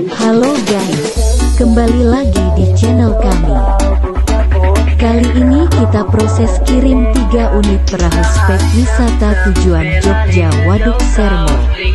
Halo guys, kembali lagi di channel kami. Kali ini kita proses kirim 3 unit perahu spek wisata tujuan Jogja Waduk Sermo.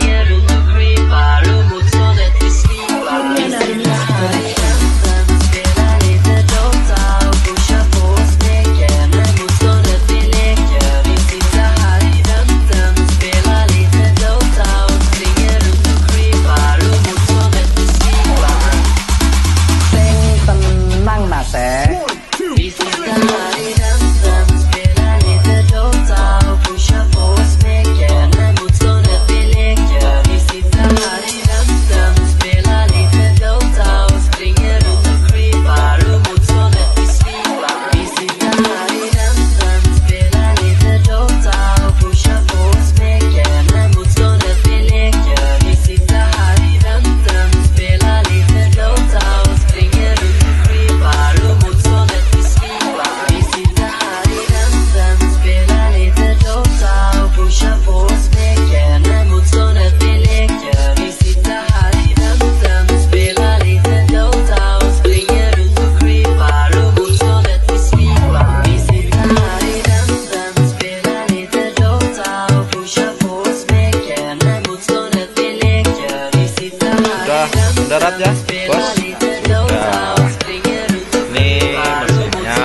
Mendarat ya, bos. Sudah. Ini mesinnya,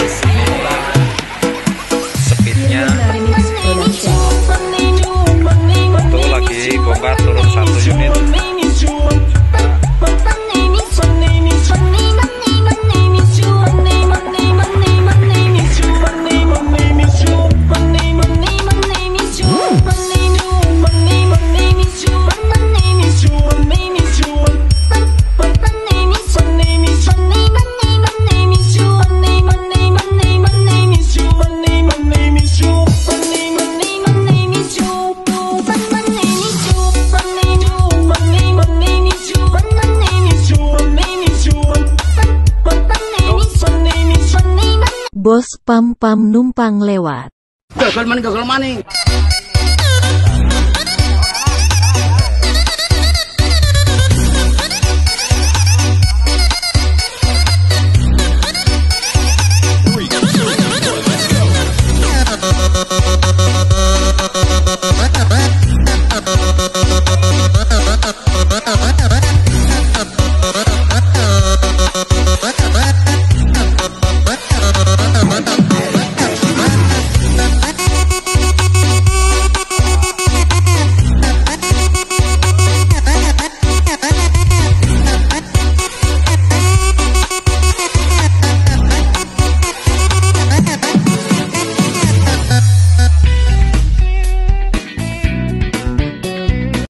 speednya. Tuh lagi bongkar turun 1 unit. Bos pam numpang lewat. Gagal maning.